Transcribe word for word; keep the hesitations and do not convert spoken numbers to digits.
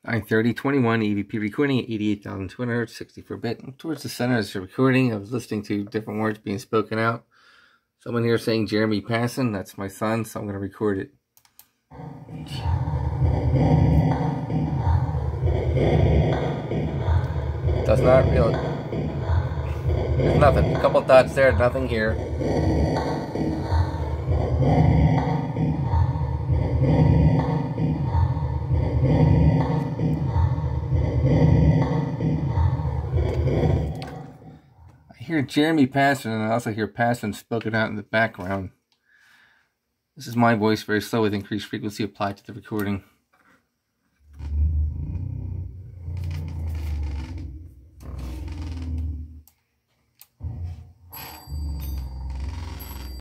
nine thirty twenty-one E P V recording at eighty-eight thousand two hundred sixty-four bit. Towards the center of the recording, I was listening to different words being spoken out. Someone here saying Jeremy Passon. That's my son, so I'm going to record it. Does not really. There's nothing. A couple dots there, nothing here. I hear Jeremy Passon, and I also hear Passon spoken out in the background. This is my voice, very slow with increased frequency applied to the recording.